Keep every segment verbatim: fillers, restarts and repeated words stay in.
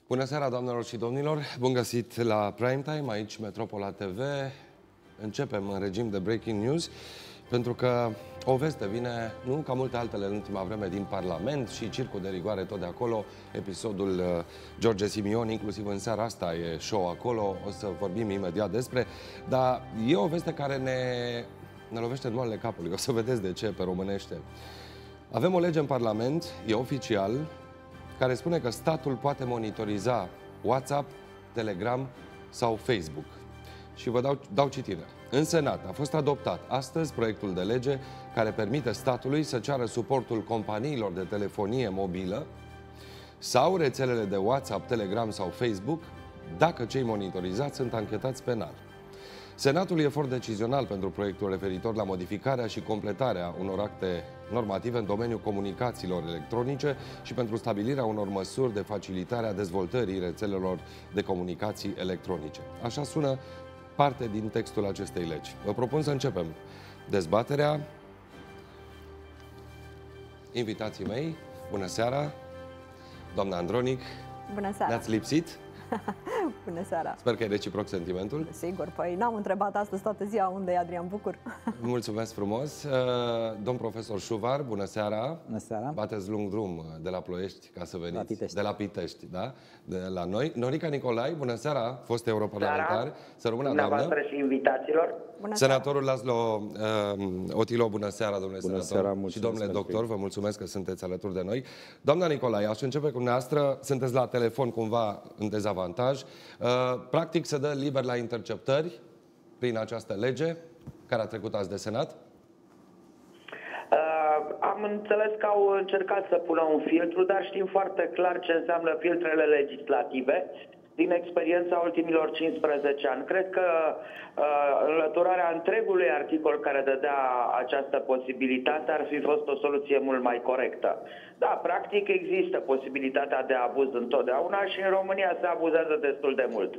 Bună seara, doamnelor și domnilor! Bun găsit la Primetime, aici Metropola T V. Începem în regim de breaking news, pentru că o veste vine, nu ca multe altele în ultima vreme, din Parlament și circul de rigoare tot de acolo. Episodul uh, George Simion, inclusiv în seara asta e show acolo, o să vorbim imediat despre, dar e o veste care ne, ne lovește în moalele capului, o să vedeți de ce pe românește. Avem o lege în Parlament, e oficial, care spune că statul poate monitoriza WhatsApp, Telegram sau Facebook. Și vă dau, dau citire. În Senat a fost adoptat astăzi proiectul de lege care permite statului să ceară suportul companiilor de telefonie mobilă sau rețelele de WhatsApp, Telegram sau Facebook dacă cei monitorizați sunt anchetați penal. Senatul e for decizional pentru proiectul referitor la modificarea și completarea unor acte normative în domeniul comunicațiilor electronice și pentru stabilirea unor măsuri de facilitare a dezvoltării rețelelor de comunicații electronice. Așa sună parte din textul acestei legi. Vă propun să începem dezbaterea. Invitații mei, bună seara! Doamna Andronic, bună seara! ne-ați lipsit? Bună seara! Sper că e reciproc sentimentul. Sigur, păi n-am întrebat astăzi toată ziua unde e Adrian Bucur. Mulțumesc frumos! Domn profesor Șuvar, bună seara! Bună seara! Bateți lung drum de la Ploiești ca să veniți. La Pitești. De la Pitești, da? De la noi. Norica Nicolai, bună seara! Fost europarlamentar. Să rămână, doamnă! și invitaților! Bună Senatorul Laszlo uh, Otilo, bună seara, domnule bună senator. Seara, și domnule doctor, vă mulțumesc că sunteți alături de noi. Doamna Nicolai, aș începe cu dumneavoastră. Sunteți la telefon cumva în dezavantaj. Uh, practic se dă liber la interceptări prin această lege care a trecut azi de Senat? Uh, am înțeles că au încercat să pună un filtru, dar știm foarte clar ce înseamnă filtrele legislative din experiența ultimilor cincisprezece ani. Cred că uh, înlăturarea întregului articol care dădea această posibilitate ar fi fost o soluție mult mai corectă. Da, practic există posibilitatea de abuz întotdeauna și în România se abuzează destul de mult.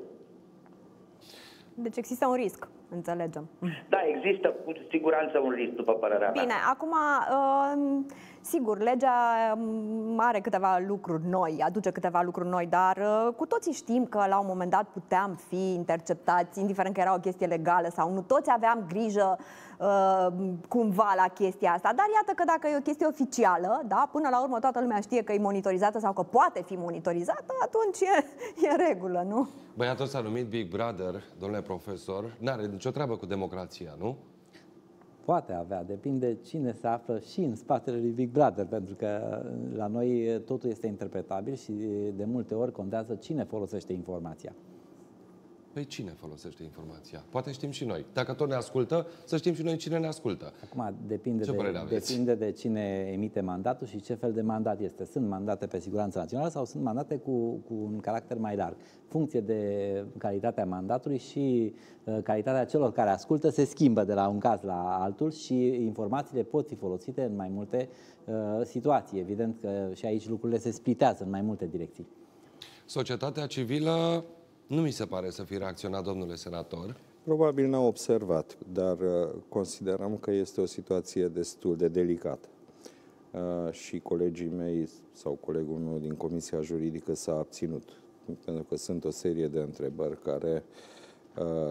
Deci există un risc, înțelegem. Da, există cu siguranță un risc, după părerea mea. Bine, acum, uh, sigur, legea are câteva lucruri noi, aduce câteva lucruri noi, dar uh, cu toții știm că la un moment dat puteam fi interceptați, indiferent că era o chestie legală sau nu. Toți aveam grijă uh, cumva la chestia asta, dar iată că dacă e o chestie oficială, da, până la urmă toată lumea știe că e monitorizată sau că poate fi monitorizată, atunci e, e în regulă, nu? Băiatul s-a numit Big Brother, domnule profesor, n-are nicio treabă cu democrația, nu? Poate avea, depinde cine se află și în spatele lui Big Brother, pentru că la noi totul este interpretabil și de multe ori contează cine folosește informația. Păi cine folosește informația? Poate știm și noi. Dacă tot ne ascultă, să știm și noi cine ne ascultă. Acum depinde, ce de, depinde de cine emite mandatul și ce fel de mandat este. Sunt mandate pe siguranță națională sau sunt mandate cu, cu un caracter mai larg. Funcție de calitatea mandatului și uh, calitatea celor care ascultă se schimbă de la un caz la altul și informațiile pot fi folosite în mai multe uh, situații. Evident că și aici lucrurile se splitează în mai multe direcții. Societatea civilă nu mi se pare să fi reacționat, domnule senator. Probabil n-au observat, dar uh, considerăm că este o situație destul de delicată. Uh, și colegii mei sau colegul meu din Comisia Juridică s-a abținut, pentru că sunt o serie de întrebări care, uh,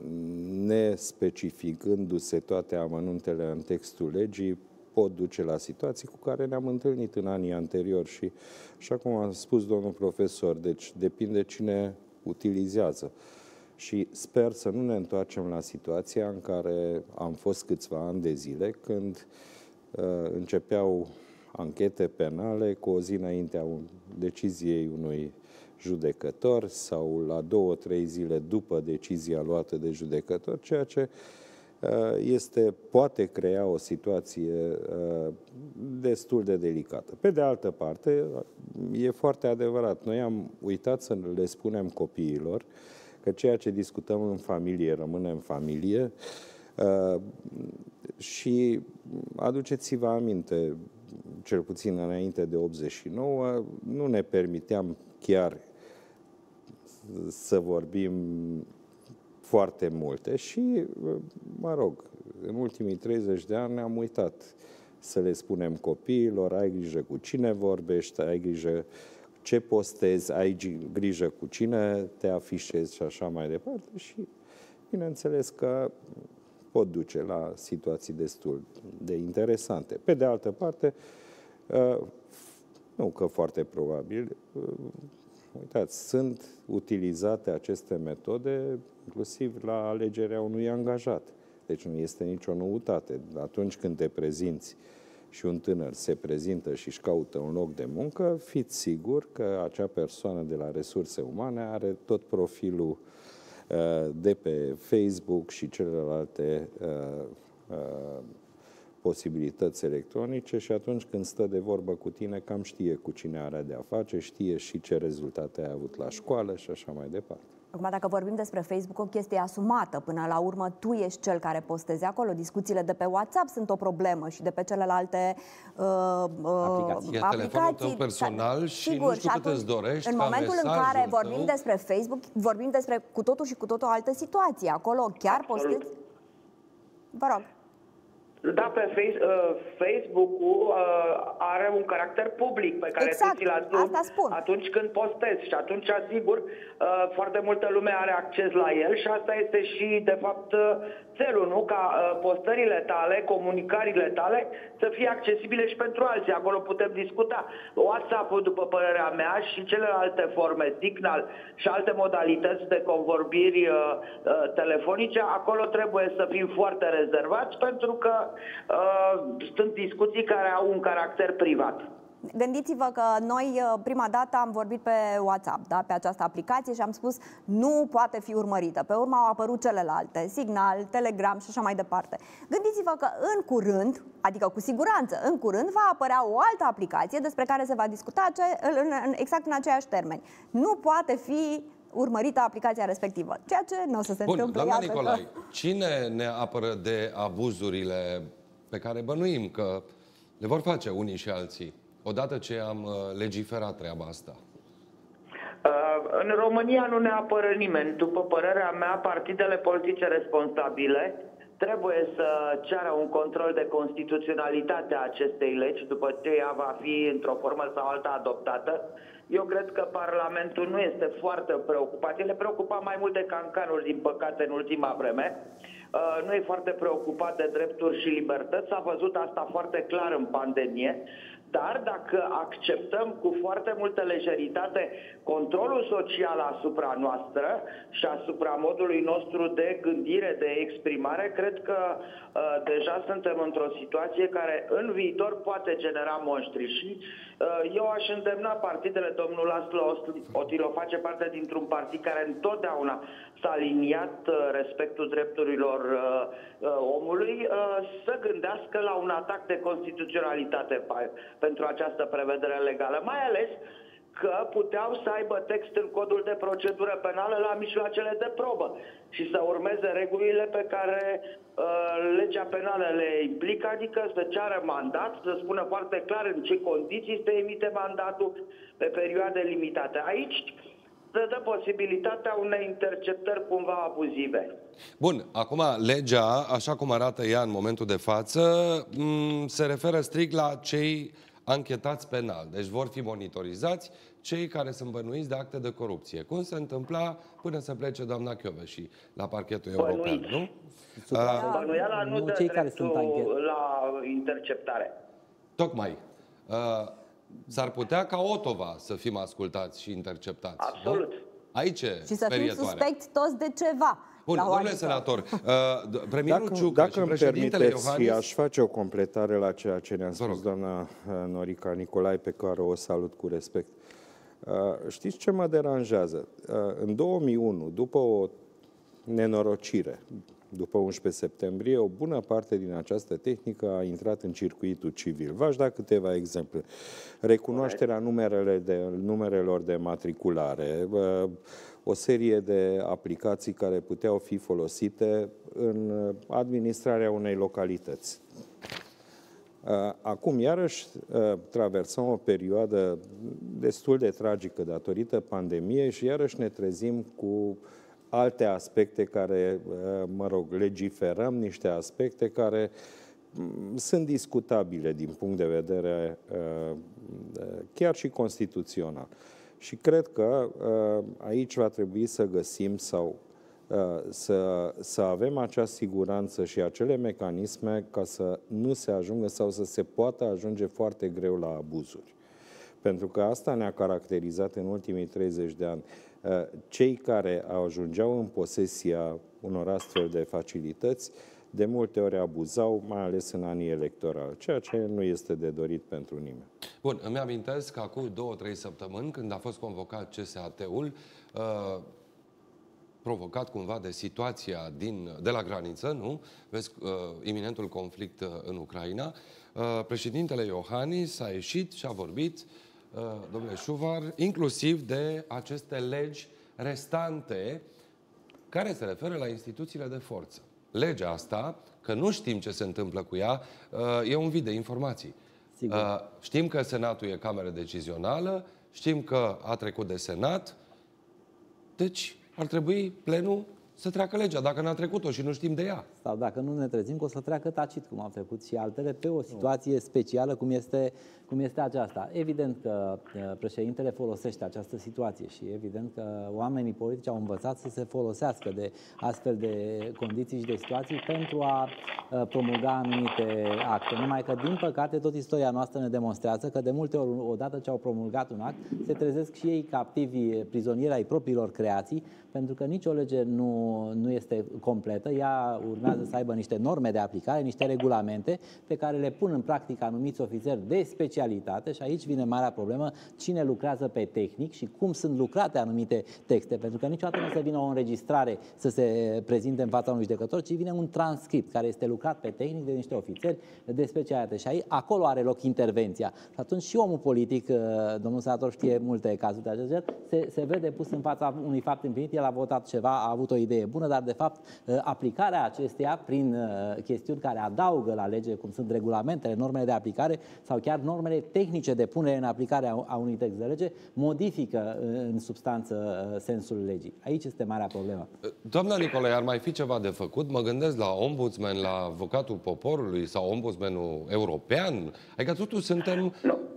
nespecificându-se toate amănuntele în textul legii, pot duce la situații cu care ne-am întâlnit în anii anteriori și, așa cum a spus domnul profesor, deci depinde cine utilizează. Și sper să nu ne întoarcem la situația în care am fost câțiva ani de zile, când uh, începeau anchete penale cu o zi înaintea deciziei unui judecător sau la două, trei zile după decizia luată de judecător, ceea ce uh, este, poate crea o situație uh, destul de delicată. Pe de altă parte, e foarte adevărat, noi am uitat să le spunem copiilor că ceea ce discutăm în familie rămâne în familie uh, și aduceți-vă aminte, cel puțin înainte de optzeci și nouă, nu ne permiteam chiar să vorbim foarte multe și, mă rog, în ultimii treizeci de ani ne-am uitat să le spunem copiilor, ai grijă cu cine vorbești, ai grijă ce postezi, ai grijă cu cine te afișezi și așa mai departe și bineînțeles că pot duce la situații destul de interesante. Pe de altă parte, nu că foarte probabil, uitați, sunt utilizate aceste metode inclusiv la alegerea unui angajat. Deci nu este nicio noutate. Atunci când te prezinți și un tânăr se prezintă și își caută un loc de muncă, fiți sigur că acea persoană de la resurse umane are tot profilul uh, de pe Facebook și celelalte uh, uh, posibilități electronice și atunci când stă de vorbă cu tine, cam știe cu cine are de-a face, știe și ce rezultate ai avut la școală și așa mai departe. Acum, dacă vorbim despre Facebook, o chestie asumată. Până la urmă, tu ești cel care postezi acolo. Discuțiile de pe WhatsApp sunt o problemă și de pe celelalte uh, uh, aplicații. E telefonul tău personal și sigur, nu știu și cât atunci, îți dorești în ca momentul în mesajul care tău... vorbim despre Facebook, vorbim despre cu totul și cu totul altă situație. Acolo chiar Absolut. postezi... Vă rog. Da, pe face, uh, Facebook-ul uh, are un caracter public pe care Exact, tu ți-l asumi asta spun. atunci când postezi și atunci, asigur, uh, foarte multă lume are acces la el și asta este și, de fapt, uh, țelul, nu? Ca uh, postările tale, comunicările tale să fie accesibile și pentru alții. Acolo putem discuta. WhatsApp-ul, după părerea mea, și celelalte forme, Signal și alte modalități de convorbiri uh, uh, telefonice, acolo trebuie să fim foarte rezervați pentru că uh, sunt discuții care au un caracter privat. Gândiți-vă că noi prima dată am vorbit pe WhatsApp, da, pe această aplicație și am spus nu poate fi urmărită. Pe urmă au apărut celelalte, Signal, Telegram și așa mai departe. Gândiți-vă că în curând, adică cu siguranță, în curând va apărea o altă aplicație despre care se va discuta exact în aceiași termeni. Nu poate fi urmărită aplicația respectivă, ceea ce nu o să se Bun, întâmple. doamna Iată Nicolae, că... cine ne apără de abuzurile pe care bănuim că le vor face unii și alții, odată ce am legiferat treaba asta? În România nu ne apără nimeni. După părerea mea, partidele politice responsabile trebuie să ceară un control de constituționalitate a acestei legi după ce ea va fi într-o formă sau alta adoptată. Eu cred că Parlamentul nu este foarte preocupat. El e preocupat mai mult de cancanuri, din păcate, în ultima vreme. Uh, nu e foarte preocupat de drepturi și libertăți. S-a văzut asta foarte clar în pandemie. Dar dacă acceptăm cu foarte multă lejeritate controlul social asupra noastră și asupra modului nostru de gândire, de exprimare, cred că uh, deja suntem într-o situație care în viitor poate genera monștri. Și uh, eu aș îndemna partidele, domnul Laszlo Otilo face parte dintr-un partid care întotdeauna s-a aliniat uh, respectul drepturilor uh, uh, omului, uh, să gândească la un atac de constituționalitate pentru această prevedere legală, mai ales că puteau să aibă text în codul de procedură penală la mijloacele de probă și să urmeze regulile pe care uh, legea penală le implică, adică să ceară mandat, să spună foarte clar în ce condiții se emite mandatul pe perioade limitate. Aici se dă posibilitatea unei interceptări cumva abuzive. Bun, acum legea, așa cum arată ea în momentul de față, se referă strict la cei anchetați penal. Deci vor fi monitorizați cei care sunt bănuiți de acte de corupție. Cum se întâmpla până să plece doamna Kövesi la parchetul european, nu? Bănuiala nu, nu dă cei care sunt la interceptare. Tocmai. Uh, S-ar putea ca Otova să fim ascultați și interceptați. Absolut. Nu? Aici e și să fim suspecți toți de ceva. Bun, domnule senator, uh, premierul dacă, Ciucă dacă și îmi președintele permiteți, Iohannis... aș face o completare la ceea ce ne-a spus doamna Norica Nicolae, pe care o salut cu respect. Uh, știți ce mă deranjează? Uh, în două mii unu, după o nenorocire, după unsprezece septembrie, o bună parte din această tehnică a intrat în circuitul civil. V-aș da câteva exemple. Recunoașterea numerele de, numerelor de matriculare, o serie de aplicații care puteau fi folosite în administrarea unei localități. Acum, iarăși, traversăm o perioadă destul de tragică datorită pandemiei și iarăși ne trezim cu alte aspecte care, mă rog, legiferăm niște aspecte care sunt discutabile din punct de vedere chiar și constituțional. Și cred că aici va trebui să găsim sau să, să avem acea siguranță și acele mecanisme ca să nu se ajungă sau să se poată ajunge foarte greu la abuzuri. Pentru că asta ne-a caracterizat în ultimii treizeci de ani. Cei care ajungeau în posesia unor astfel de facilități de multe ori abuzau, mai ales în anii electorali, ceea ce nu este de dorit pentru nimeni. Bun, îmi amintesc că acum două, trei săptămâni, când a fost convocat C S A T-ul, uh, provocat cumva de situația din, de la graniță, nu? Vezi, uh, iminentul conflict uh, în Ucraina, uh, președintele Iohannis a ieșit și a vorbit, uh, domnule Șuvar, inclusiv de aceste legi restante care se referă la instituțiile de forță. Legea asta, că nu știm ce se întâmplă cu ea, uh, e un vid de informații. Uh, știm că Senatul e cameră decizională, știm că a trecut de Senat, deci ar trebui plenul să treacă legea, dacă n-a trecut-o și nu știm de ea. Sau dacă nu ne trezim, că o să treacă tacit, cum au trecut și altele, pe o situație specială cum este, cum este aceasta. Evident că președintele folosește această situație și evident că oamenii politici au învățat să se folosească de astfel de condiții și de situații pentru a promulga anumite acte. Numai că, din păcate, tot istoria noastră ne demonstrează că de multe ori, odată ce au promulgat un act, se trezesc și ei captivi, prizonieri ai propriilor creații, pentru că nicio lege nu, nu este completă. Ea urmează să aibă niște norme de aplicare, niște regulamente pe care le pun în practică anumiți ofițeri de specialitate și aici vine marea problemă, cine lucrează pe tehnic și cum sunt lucrate anumite texte, pentru că niciodată nu se vină o înregistrare să se prezinte în fața unui judecător, ci vine un transcript care este lucrat pe tehnic de niște ofițeri de specialitate și aici, acolo are loc intervenția. Și atunci și omul politic, domnul senator știe multe cazuri de acest gen, se, se vede pus în fața unui fapt împlinit, el a votat ceva, a avut o idee bună, dar de fapt aplicarea acesteia prin uh, chestiuni care adaugă la lege, cum sunt regulamentele, normele de aplicare sau chiar normele tehnice de punere în aplicare a, a unui text de lege, modifică uh, în substanță uh, sensul legii. Aici este marea problemă. Doamna Nicolae, ar mai fi ceva de făcut? Mă gândesc la ombudsman, la avocatul poporului sau ombudsmanul european. Adică totuși suntem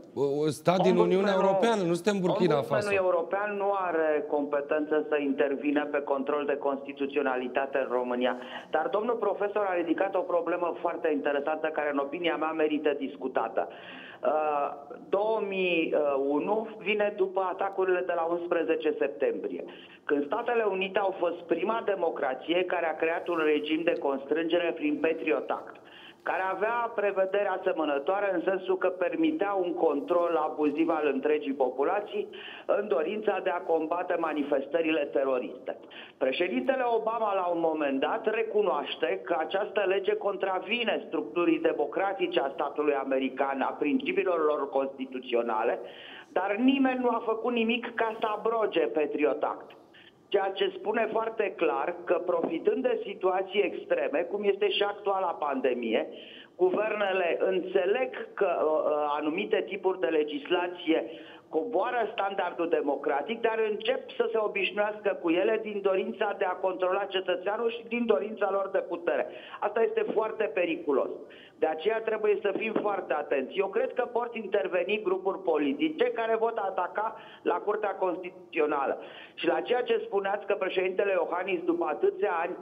stat din Uniunea Europeană, nu suntem Burkina Faso. Ombudsmanul european nu are competență să intervină pe control de constituționalitate în România. Dar domnul profesor a ridicat o problemă foarte interesantă care, în opinia mea, merită discutată. Uh, două mii unu vine după atacurile de la unsprezece septembrie, când Statele Unite au fost prima democrație care a creat un regim de constrângere prin Patriot Act, care avea prevedere asemănătoare în sensul că permitea un control abuziv al întregii populații în dorința de a combate manifestările teroriste. Președintele Obama, la un moment dat, recunoaște că această lege contravine structurii democratice a statului american, a principiilor lor constituționale, dar nimeni nu a făcut nimic ca să abroge Patriot Act. Ceea ce spune foarte clar că, profitând de situații extreme, cum este și actuala pandemie, guvernele înțeleg că uh, anumite tipuri de legislație coboară standardul democratic, dar încep să se obișnuiască cu ele din dorința de a controla cetățeanul și din dorința lor de putere. Asta este foarte periculos. De aceea trebuie să fim foarte atenți. Eu cred că pot interveni grupuri politice care vor ataca la Curtea Constituțională. Și la ceea ce spuneați că președintele Iohannis, după atâția ani,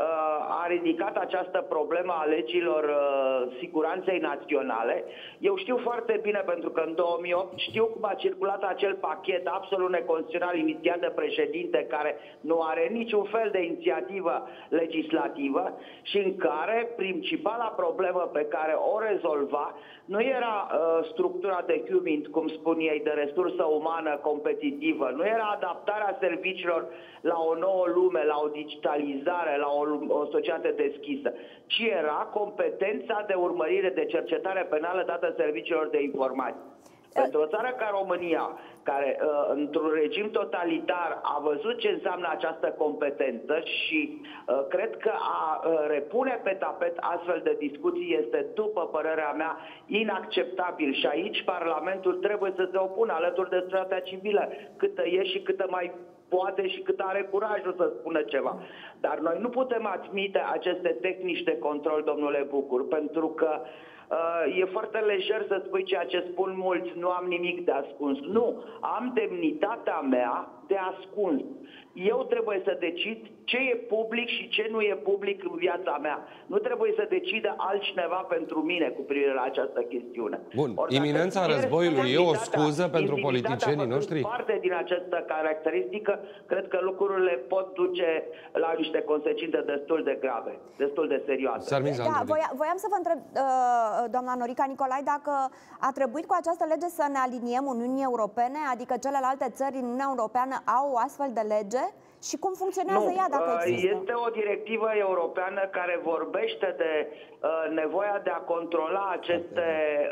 a ridicat această problemă a legilor siguranței naționale, eu știu foarte bine, pentru că în două mii opt știu cum a circulat acel pachet absolut neconstituțional inițiat de președinte, care nu are niciun fel de inițiativă legislativă și în care principala problemă pe care o rezolva nu era uh, structura de human, cum spun ei, de resursă umană competitivă, nu era adaptarea serviciilor la o nouă lume, la o digitalizare, la o, o societate deschisă, ci era competența de urmărire, de cercetare penală dată serviciilor de informații. Pentru o țară ca România, care într-un regim totalitar a văzut ce înseamnă această competență și cred că a repune pe tapet astfel de discuții este, după părerea mea, inacceptabil. Și aici Parlamentul trebuie să se opună alături de societatea civilă, câtă e și câtă mai poate și cât are curajul să spună ceva. Dar noi nu putem admite aceste tehnici de control, domnule Bucur, pentru că uh, e foarte lejer să spui ceea ce spun mulți, nu am nimic de ascuns. Nu, am demnitatea mea de ascuns. Eu trebuie să decid ce e public și ce nu e public în viața mea. Nu trebuie să decide altcineva pentru mine cu privire la această chestiune. Bun, Or, iminența războiului e o scuză pentru politicienii noștri? Parte din această caracteristică, cred că lucrurile pot duce la niște consecințe destul de grave, destul de serioase. Da, voia, voiam să vă întreb, doamna Norica Nicolae, dacă a trebuit cu această lege să ne aliniem Uniunii Europene, adică celelalte țări în Uniunea Europeană au o astfel de lege? Și cum funcționează nu, ea, dacă există? Este o directivă europeană care vorbește de uh, nevoia de a controla aceste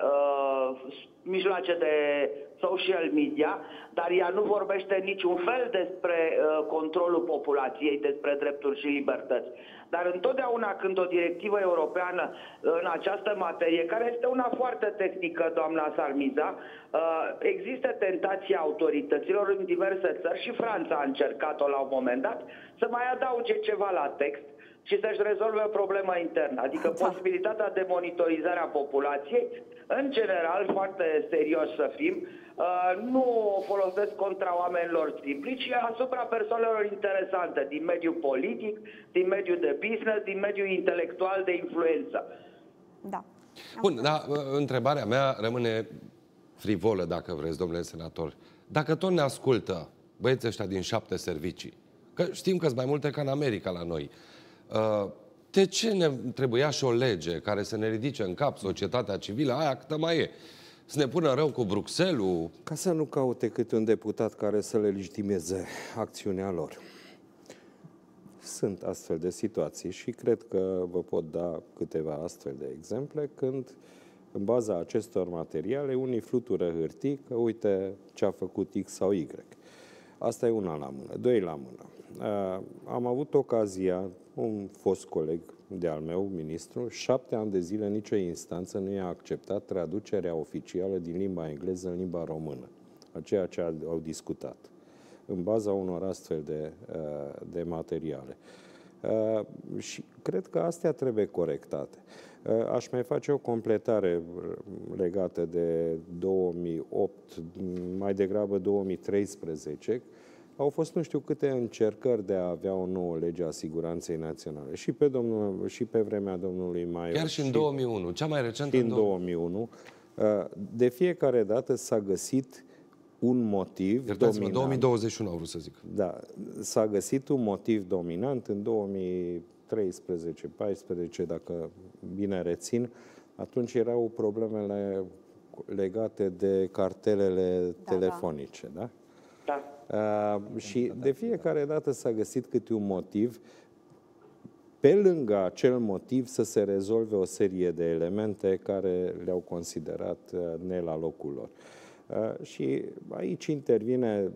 uh, mijloace de social media, dar ea nu vorbește niciun fel despre uh, controlul populației, despre drepturi și libertăți. Dar întotdeauna când o directivă europeană în această materie, care este una foarte tehnică, doamna Sarmiza, există tentația autorităților în diverse țări, și Franța a încercat-o la un moment dat, să mai adauge ceva la text și să-și rezolve o problemă internă, adică posibilitatea de monitorizare a populației, în general, foarte serios să fim, nu o folosesc contra oamenilor simpli, ci asupra persoanelor interesante din mediul politic, din mediul de business, din mediul intelectual de influență. Da. Bun, dar întrebarea mea rămâne frivolă, dacă vreți, domnule senator. Dacă tot ne ascultă băieții ăștia din șapte servicii, că știm că sunt mai multe ca în America la noi, de ce ne trebuia și o lege care să ne ridice în cap societatea civilă, aia câtă mai e? Să ne pună rău cu Bruxelles-ul? Ca să nu caute câte un deputat care să legitimeze acțiunea lor. Sunt astfel de situații și cred că vă pot da câteva astfel de exemple când, în baza acestor materiale, unii flutură hârtii că uite ce a făcut X sau Y. Asta e una la mână. Doi la mână. Uh, am avut ocazia, un fost coleg de-al meu, ministru, șapte ani de zile nicio instanță nu i-a acceptat traducerea oficială din limba engleză în limba română, a ceea ce au discutat, în baza unor astfel de, uh, de materiale. Uh, și cred că astea trebuie corectate. Uh, aș mai face o completare legată de două mii opt, mai degrabă două mii treisprezece. Au fost nu știu câte încercări de a avea o nouă lege a siguranței naționale. Și pe, domnul, și pe vremea domnului Maior. Chiar și în două mii unu, cea mai recentă în două mii unu. De fiecare dată s-a găsit un motiv dominant. două mii douăzeci și unu au vrut să zic. Da, s-a găsit un motiv dominant în două mii treisprezece paisprezece, dacă bine rețin. Atunci erau problemele legate de cartelele da, telefonice, da? Da. Uh, și de fiecare dată s-a găsit câte un motiv, pe lângă acel motiv să se rezolve o serie de elemente care le-au considerat uh, ne la locul lor. Uh, și aici intervine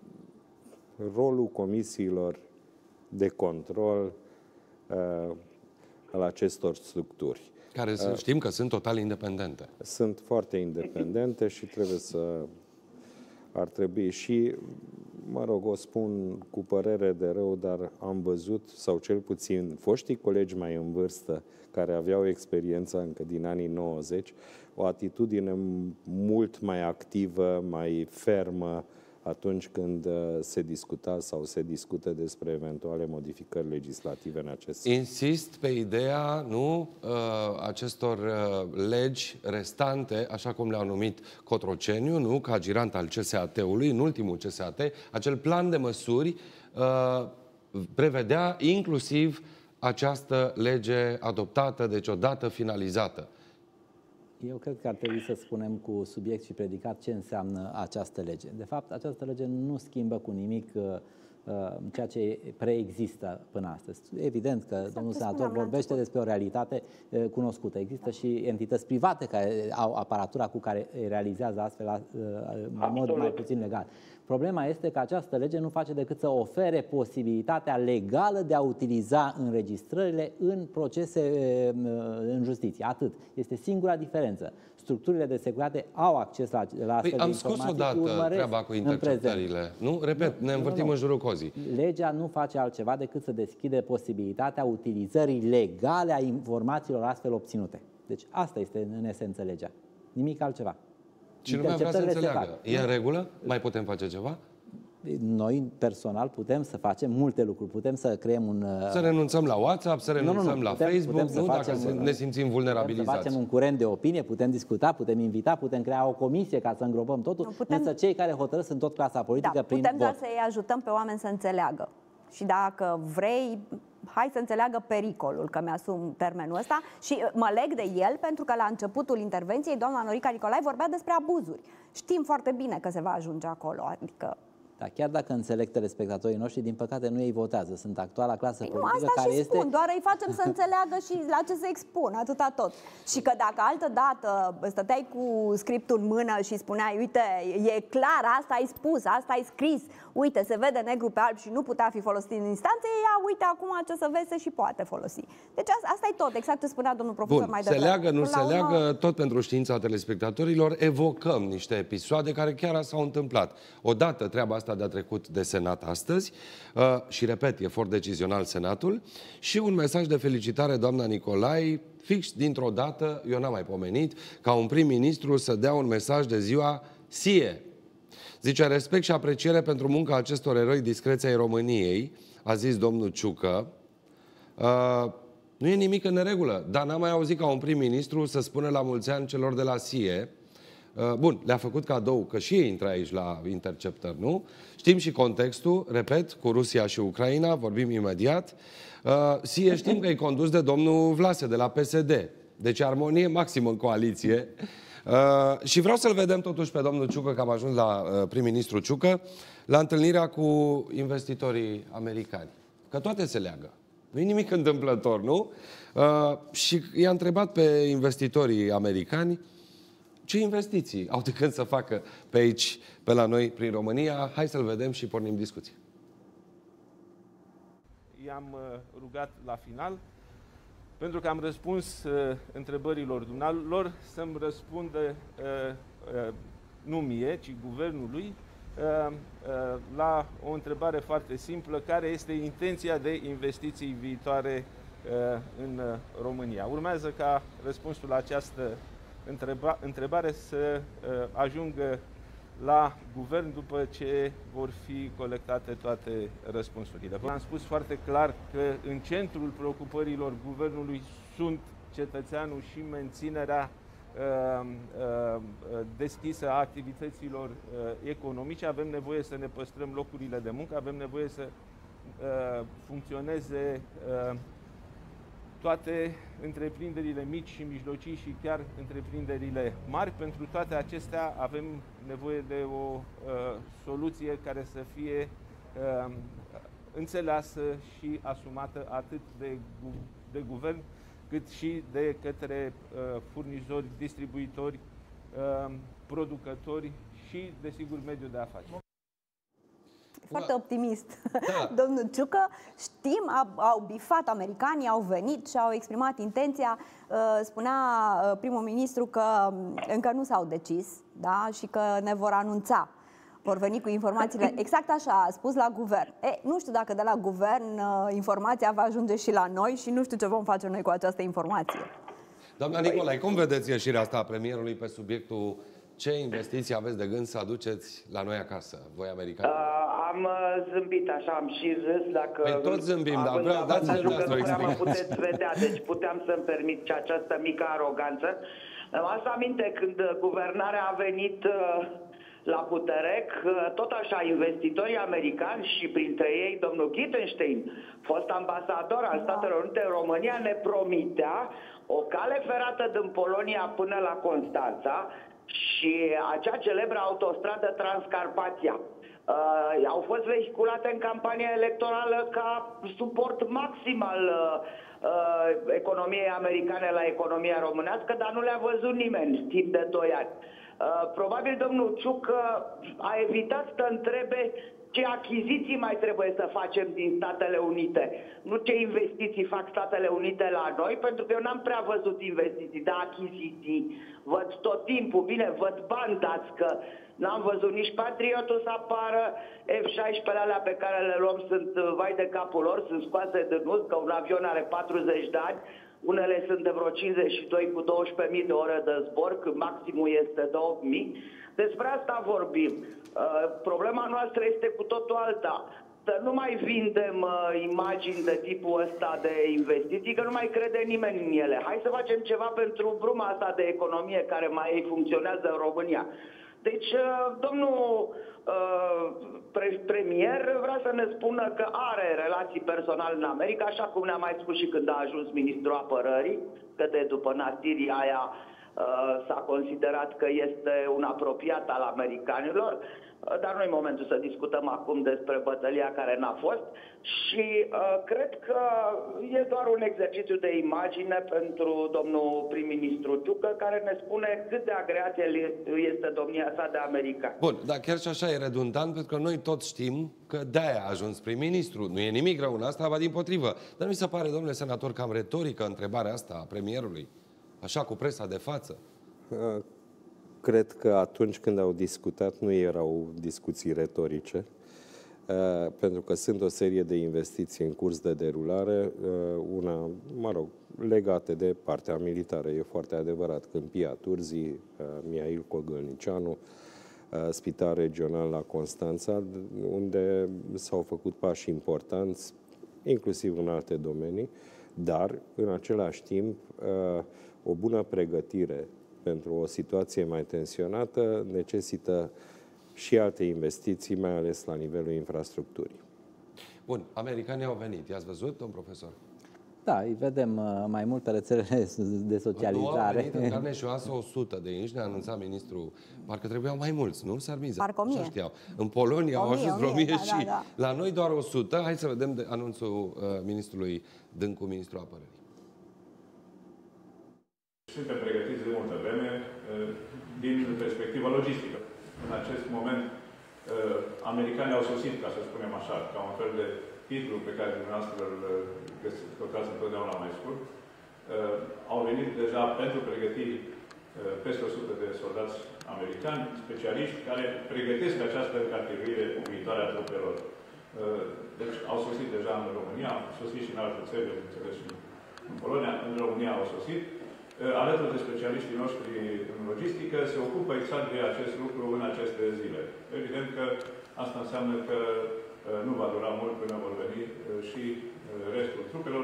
rolul comisiilor de control uh, al acestor structuri. Care uh, știm că sunt total independente. Sunt foarte independente și trebuie să... ar trebui și, mă rog, o spun cu părere de rău, dar am văzut, sau cel puțin foștii colegi mai în vârstă, care aveau experiența încă din anii nouăzeci, o atitudine mult mai activă, mai fermă, atunci când se discuta sau se discută despre eventuale modificări legislative în acest sens. Insist pe ideea, nu, acestor legi restante, așa cum le-au numit Cotroceniu, nu, ca girant al C S A T-ului, în ultimul C S A T, acel plan de măsuri prevedea inclusiv această lege adoptată, deci odată finalizată. Eu cred că ar trebui să spunem cu subiect și predicat ce înseamnă această lege. De fapt, această lege nu schimbă cu nimic uh, ceea ce preexistă până astăzi. Evident că exact, domnul senator vorbește despre o realitate cunoscută. Există și entități private care au aparatura cu care realizează astfel în mod mai puțin legal. Problema este că această lege nu face decât să ofere posibilitatea legală de a utiliza înregistrările în procese în justiție. Atât. Este singura diferență. Structurile de securitate au acces la, la astfel păi, de informații. Am scos odată treaba cu interceptările. Nu? Repet, nu, ne învârtim nu, nu. în jurul cozii. Legea nu face altceva decât să deschide posibilitatea utilizării legale a informațiilor astfel obținute. Deci asta este în esență legea. Nimic altceva. Și lumea vrea să înțeleagă. E în regulă? Mai putem face ceva? Noi, personal, putem să facem multe lucruri. Putem să creăm un... Să renunțăm la WhatsApp, să renunțăm nu, nu, nu. la putem, Facebook, putem nu, dacă un, ne simțim vulnerabilizați. Putem să facem un curent de opinie, putem discuta, putem invita, putem crea o comisie ca să îngrupăm totul, nu, putem... însă cei care hotărăsc sunt tot clasa politică da, prin putem vot. doar să-i ajutăm pe oameni să înțeleagă. Și dacă vrei, hai să înțeleagă pericolul, că mi-asum termenul ăsta și mă leg de el pentru că la începutul intervenției doamna Norica Nicolai vorbea despre abuzuri. Știm foarte bine că se va ajunge acolo, adică... Da, chiar dacă înțeleg telespectatorii noștri, din păcate nu ei votează. Sunt actuala clasă păi politică nu, asta care și este... spun, doar îi facem să înțeleagă și la ce se expun, atâta tot. Și că dacă altă dată stăteai cu scriptul în mână și spuneai, uite, e clar, asta ai spus, asta ai scris, uite, se vede negru pe alb și nu putea fi folosit în instanță, ia, uite, acum ce să vezi, se și poate folosi. Deci asta, asta e tot, exact ce spunea domnul profesor Bun, mai devreme. se leagă, nu Până se urmă... leagă, tot pentru știința telespectatorilor, evocăm niște episoade care chiar s-au întâmplat. Odată treaba asta de-a trecut de Senat astăzi uh, și, repet, e foarte decizional Senatul și un mesaj de felicitare, doamna Nicolai, fix dintr-o dată, eu n-am mai pomenit, ca un prim-ministru să dea un mesaj de ziua S I E. Zice, respect și apreciere pentru munca acestor eroi discreției României, a zis domnul Ciucă. Uh, nu e nimic în neregulă, dar n-am mai auzit ca un prim-ministru să spună la mulți ani celor de la S I E. Bun, le-a făcut cadou că și ei intră aici la interceptări, nu? Știm și contextul, repet, cu Rusia și Ucraina, vorbim imediat. S I E știm că e condus de domnul Vlase, de la P S D. Deci armonie maximă în coaliție. Și vreau să-l vedem totuși pe domnul Ciucă, că am ajuns la prim-ministru Ciucă, la întâlnirea cu investitorii americani. Că toate se leagă. Nu e nimic întâmplător, nu? Și i-a întrebat pe investitorii americani ce investiții au de când să facă pe aici, pe la noi, prin România. Hai să-l vedem și pornim discuție. I-am rugat la final, pentru că am răspuns uh, întrebărilor dumnealor, să-mi răspundă uh, uh, nu mie, ci guvernului, uh, uh, la o întrebare foarte simplă, care este intenția de investiții viitoare uh, în România. Urmează ca răspunsul la această Întreba, întrebare să uh, ajungă la guvern după ce vor fi colectate toate răspunsurile. Am spus foarte clar că în centrul preocupărilor guvernului sunt cetățeanul și menținerea uh, uh, deschisă a activităților uh, economice. Avem nevoie să ne păstrăm locurile de muncă, avem nevoie să uh, funcționeze uh, toate întreprinderile mici și mijlocii și chiar întreprinderile mari. Pentru toate acestea avem nevoie de o uh, soluție care să fie uh, înțeleasă și asumată atât de, gu de guvern, cât și de către uh, furnizori, distribuitori, uh, producători și, desigur, mediul de afaceri. Foarte optimist. Da. Domnul Ciucă, știm, au bifat americanii, au venit și au exprimat intenția. Spunea primul ministru că încă nu s-au decis, da? Și că ne vor anunța. Vor veni cu informațiile. Exact așa a spus la guvern. E, nu știu dacă de la guvern informația va ajunge și la noi și nu știu ce vom face noi cu această informație. Doamna Nicolai, cum vedeți ieșirea asta a premierului pe subiectul ce investiții aveți de gând să aduceți la noi acasă, voi americani? Uh, am zâmbit așa, am și râs dacă... Păi tot zâmbim, dar vreau, dați-ne că nu prea mă puteți vedea, deci puteam să-mi permit și această mică aroganță. Am aminte când guvernarea a venit la putere, tot așa investitorii americani și printre ei domnul Gittenstein, fost ambasador al Statelor Unite în România, ne promitea o cale ferată din Polonia până la Constanța și acea celebră autostradă Transcarpația. Uh, au fost vehiculate în campania electorală ca suport maxim al uh, uh, economiei americane la economia românească, dar nu le-a văzut nimeni timp de doi ani. Uh, probabil domnul Ciucă a evitat să întrebe ce achiziții mai trebuie să facem din Statele Unite, nu ce investiții fac Statele Unite la noi, pentru că eu n-am prea văzut investiții, dar achiziții văd tot timpul. Bine, văd bani dați, că n-am văzut nici Patriotul să apară, F șaisprezece alea pe care le luăm sunt vai de capul lor, sunt scoase de nus, că un avion are patruzeci de ani, unele sunt de vreo cincizeci și doi cu douăsprezece mii de ore de zbor, când maximul este de opt mii. Despre asta vorbim. Uh, problema noastră este cu totul alta. Să nu mai vindem uh, imagini de tipul ăsta de investiții, că nu mai crede nimeni în ele. Hai să facem ceva pentru bruma asta de economie care mai ei funcționează în România. Deci, uh, domnul uh, pre premier vrea să ne spună că are relații personale în America, așa cum ne-a mai spus și când a ajuns ministrul apărării, că de după natirii aia s-a considerat că este un apropiat al americanilor, dar nu e momentul să discutăm acum despre bătălia care n-a fost și uh, cred că e doar un exercițiu de imagine pentru domnul prim-ministru Ciucă, care ne spune cât de agreat este domnia sa de american. Bun, dar chiar și așa e redundant, pentru că noi toți știm că de-aia a ajuns prim-ministru. Nu e nimic rău în asta, va dimpotrivă. Dar nu mi se pare, domnule senator, cam retorică întrebarea asta a premierului? Așa, cu presa de față? Cred că atunci când au discutat nu erau discuții retorice, pentru că sunt o serie de investiții în curs de derulare, una, mă rog, legate de partea militară. E foarte adevărat. Câmpia Turzii, Mihail Cogălnicianu, Spital Regional la Constanța, unde s-au făcut pași importanți, inclusiv în alte domenii, dar, în același timp, o bună pregătire pentru o situație mai tensionată necesită și alte investiții, mai ales la nivelul infrastructurii. Bun, americanii au venit. I-ați văzut, domn profesor? Da, îi vedem mai mult pe rețelele de socializare. Nu au venit în carne și oasă o sută de inși, ne-a anunțat ministrul. Parcă trebuiau mai mulți, nu? Sarmiza. Parcă o mie. Știau. În Polonia au ajuns vreo mie și da, da. la noi doar o sută. Hai să vedem de anunțul uh, ministrului Dâncu, ministrul apărării. Suntem pregătiți de multă vreme din perspectivă logistică. În acest moment, americanii au sosit, ca să spunem așa, ca un fel de titlu pe care dumneavoastră îl căutați întotdeauna mai scurt. Au venit deja pentru pregătiri peste o sută de soldați americani, specialiști, care pregătesc această categorie viitoare a trupelor. Deci au sosit deja în România, au sosit și în alte țări, înțeles și în Polonia, în România au sosit. Alături de specialiștii noștri în logistică, se ocupă exact de acest lucru în aceste zile. Evident că asta înseamnă că nu va dura mult până vor veni și restul trupelor.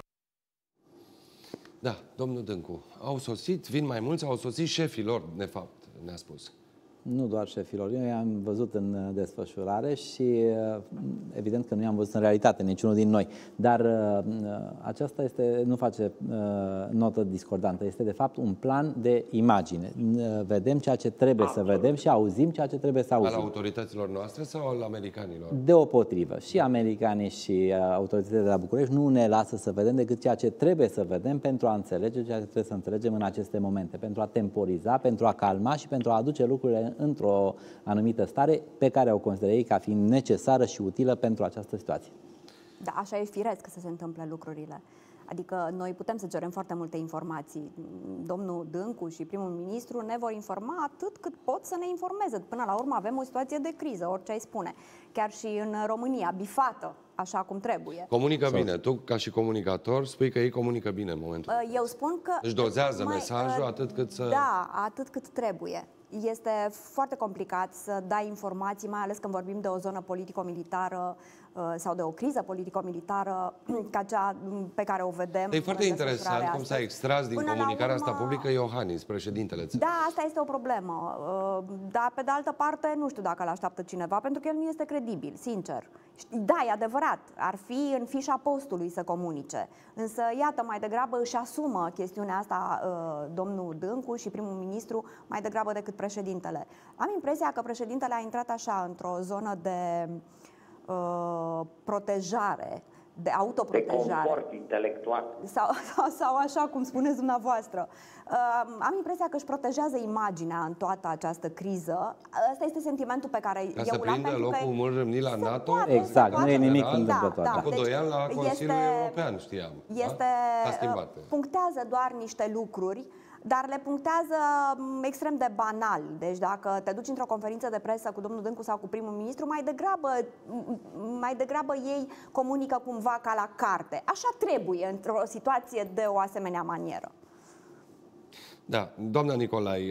Da, domnul Dâncu, au sosit, vin mai mulți, au sosit șefii lor, de fapt, ne-a spus. Nu doar șefilor, eu i-am văzut în desfășurare și evident că nu i-am văzut în realitate niciunul din noi. Dar aceasta este, nu face notă discordantă, este de fapt un plan de imagine. Vedem ceea ce trebuie Absolut. să vedem și auzim ceea ce trebuie să auzim. Al autorităților noastre sau al americanilor? Deopotrivă. Și americanii și autoritățile de la București nu ne lasă să vedem decât ceea ce trebuie să vedem pentru a înțelege ceea ce trebuie să înțelegem în aceste momente, pentru a temporiza, pentru a calma și pentru a aduce lucrurile într-o anumită stare pe care o consideră ei ca fiind necesară și utilă pentru această situație. Da, așa e firesc să se întâmple lucrurile. Adică noi putem să cerem foarte multe informații. Domnul Dâncu și primul ministru ne vor informa atât cât pot să ne informeze. Până la urmă avem o situație de criză, orice ai spune. Chiar și în România, bifată, așa cum trebuie. Comunică bine. Tu, ca și comunicator, spui că ei comunică bine în momentul. Eu spun că... Își dozează mai, mesajul atât cât să... Da, atât cât trebuie. Este foarte complicat să dai informații, mai ales când vorbim de o zonă politico-militară sau de o criză politico-militară ca cea pe care o vedem. E foarte interesant cum s-a extras din comunicarea asta publică Iohannis, președintele țării. Da, asta este o problemă. Dar pe de altă parte, nu știu dacă îl așteaptă cineva, pentru că el nu este credibil, sincer. Da, e adevărat, ar fi în fișa postului să comunice. Însă, iată, mai degrabă își asumă chestiunea asta domnul Dâncu și primul ministru, mai degrabă decât președintele. Am impresia că președintele a intrat așa într-o zonă de uh, protejare, de autoprotejare. De confort intelectual. Sau, sau, sau așa cum spuneți dumneavoastră. Uh, am impresia că își protejează imaginea în toată această criză. Asta este sentimentul pe care Ca eu să prindă locul mult râmnit la NATO? Poate, exact, nu e nimic întâmplător. Da, da. Cu doi ani la Consiliul este, European, știam. Este, da? punctează doar niște lucruri, dar le punctează extrem de banal. Deci dacă te duci într-o conferință de presă cu domnul Dâncu sau cu primul ministru, mai degrabă, mai degrabă ei comunică cumva ca la carte. Așa trebuie într-o situație de o asemenea manieră. Da, doamna Nicolai,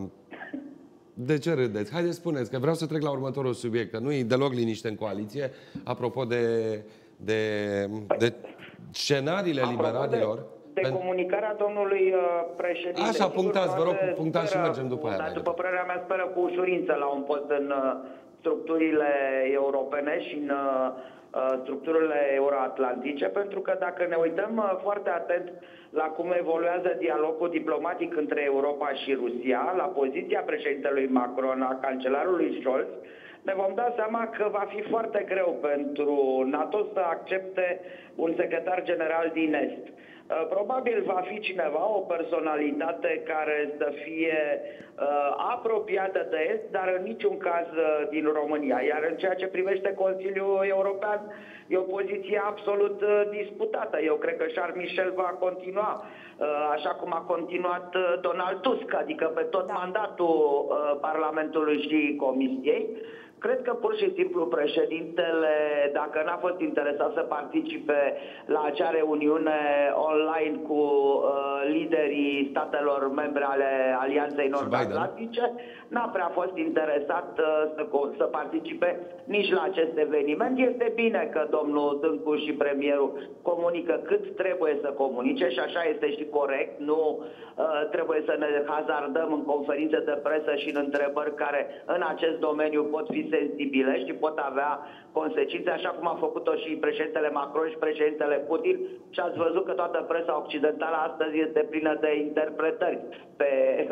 de ce râdeți? Haideți, spuneți, că vreau să trec la următorul subiect, că nu e deloc liniște în coaliție, apropo de, de, de scenariile apropo liberalilor. De, de comunicarea domnului președinte. Așa, punctați, vă rog, punctați și mergem după aia. Dar după părerea mea, speră cu ușurință la un post în structurile europene și în structurile euroatlantice, pentru că dacă ne uităm foarte atent la cum evoluează dialogul diplomatic între Europa și Rusia, la poziția președintelui Macron, a cancelarului Scholz, ne vom da seama că va fi foarte greu pentru NATO să accepte un secretar general din Est. Probabil va fi cineva, o personalitate care să fie uh, apropiată de Est, dar în niciun caz uh, din România. Iar în ceea ce privește Consiliul European, e o poziție absolut uh, disputată. Eu cred că Charles Michel va continua, uh, așa cum a continuat uh, Donald Tusk, adică pe tot da. mandatul uh, Parlamentului și Comisiei. Cred că pur și simplu președintele, dacă n-a fost interesat să participe la acea reuniune online cu uh, liderii statelor membre ale Alianței Nord-Atlantice, n-a prea fost interesat uh, să, să participe nici la acest eveniment. Este bine că domnul Dâncu și premierul comunică cât trebuie să comunice și așa este și corect. Nu uh, trebuie să ne hazardăm în conferințe de presă și în întrebări care în acest domeniu pot fi sensibile și pot avea consecințe, așa cum a făcut-o și președintele Macron și președintele Putin, și ați văzut că toată presa occidentală astăzi este plină de interpretări pe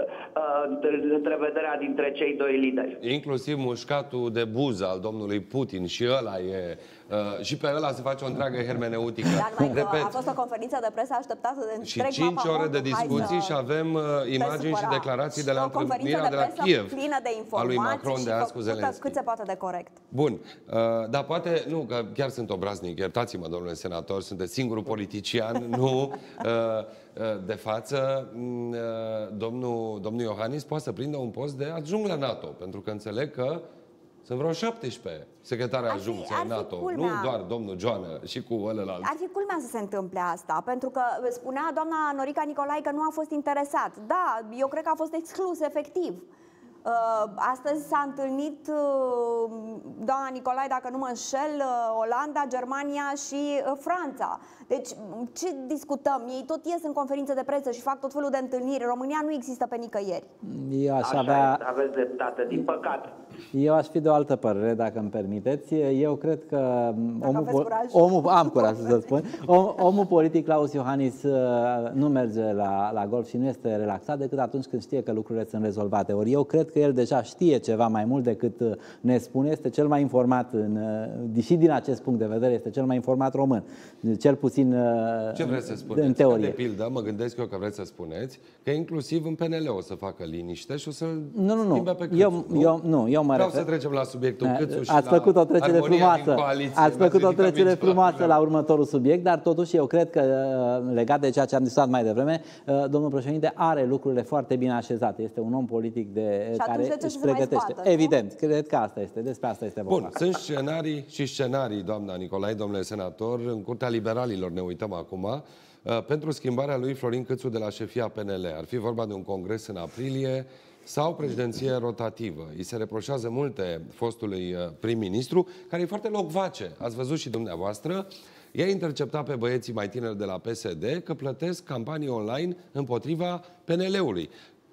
uh, întrevederea dintre cei doi lideri. Inclusiv mușcatul de buză al domnului Putin, și ăla e... Uh, și pe ăla se face o întreagă hermeneuțică. Dar Repet, a fost o conferință de presă așteptată de întreg și cinci ore de discuții și avem uh, imagini și declarații de la întâlnirea de la Kiev plină de a lui Macron de azi cu Zelenski. Cât se poate de corect. Bun, uh, dar poate, nu, că chiar sunt obraznic, iertați-mă, domnule senator, sunteți singurul politician, nu, uh, uh, de față, uh, domnul, domnul Iohannis poate să prindă un post de adjunct la NATO, pentru că înțeleg că sunt vreo șaptesprezece secretari adjuncți ai NATO, culmea, nu doar domnul Joană și cu ălălalt. Ar fi culmea să se întâmple asta, pentru că spunea doamna Norica Nicolai că nu a fost interesat. Da, eu cred că a fost exclus, efectiv. Astăzi s-a întâlnit doamna Nicolai, dacă nu mă înșel, Olanda, Germania și Franța. Deci, ce discutăm? Ei tot ies în conferințe de presă și fac tot felul de întâlniri. România nu există pe nicăieri. Eu aș Așa avea... este, aveți dreptate, din păcate. Eu aș fi de o altă părere, dacă îmi permiteți. Eu cred că omul, curaj. omul am curaj să spun, om, omul politic Klaus Iohannis nu merge la, la golf și nu este relaxat decât atunci când știe că lucrurile sunt rezolvate. Ori eu cred că el deja știe ceva mai mult decât ne spune, este cel mai informat, în, și din acest punct de vedere, este cel mai informat român. Cel puțin Ce vreți să spuneți? în teorie. Că, de pildă, mă gândesc eu că vreți să spuneți că inclusiv în P N L o să facă liniște și o să-l nu, nu, nu. schimbe pe Câțu, eu, nu? Eu, nu, eu mă Vreau refer... să trecem la subiectul Câțu și Ați la făcut o trecere frumoasă. Ați făcut o trecere frumoasă la următorul subiect, dar totuși eu cred că, legat de ceea ce am discutat mai devreme, domnul președinte are lucrurile foarte bine așezate. Este un om politic de și care își pregătește. Zbată, Evident, cred că asta este. Despre asta este vorba. Bun, sunt scenarii și scenarii, doamna Nicolai, domnule senator. În Curtea Liberalilor ne uităm acum pentru schimbarea lui Florin Câțu de la șefia P N L. Ar fi vorba de un congres în aprilie sau președinție rotativă. Îi se reproșează multe fostului prim-ministru, care e foarte locvace. Ați văzut și dumneavoastră. I-a interceptat pe băieții mai tineri de la P S D că plătesc campanii online împotriva P N L-ului.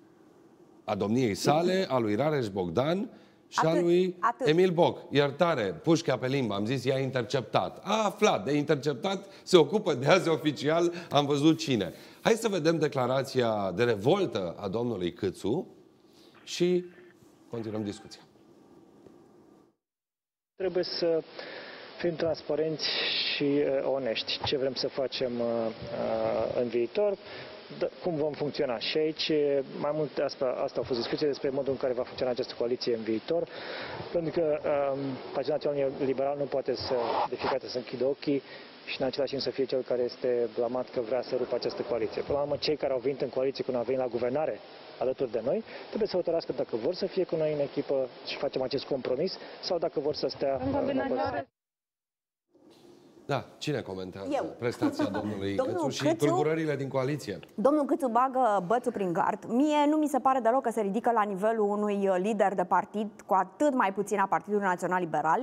A domniei sale, a lui Rareș Bogdan și atât, a lui atât. Emil Boc. Iertare, pușca pe limbă, am zis, i-a interceptat. A aflat, de interceptat, se ocupă de azi oficial, am văzut cine. Hai să vedem declarația de revoltă a domnului Câțu și continuăm discuția. Trebuie să fim transparenți și uh, onești. Ce vrem să facem uh, uh, în viitor, cum vom funcționa. Și aici, mai mult, asta, asta a fost discuție despre modul în care va funcționa această coaliție în viitor, pentru că um, Partidul Național Liberal nu poate să, de fiecare dată să închidă ochii și în același timp să fie cel care este blamat că vrea să rupă această coaliție. Până la urmă, cei care au venit în coaliție când au venit la guvernare alături de noi, trebuie să hotărască dacă vor să fie cu noi în echipă și facem acest compromis sau dacă vor să stea în coaliție. Da, cine comentează Eu. prestația domnului Domnul Câțu și Câțu- tulburările din coaliție? Domnul Câțu bagă bățul prin gard. Mie nu mi se pare deloc că se ridică la nivelul unui lider de partid, cu atât mai puțin a Partidului Național Liberal.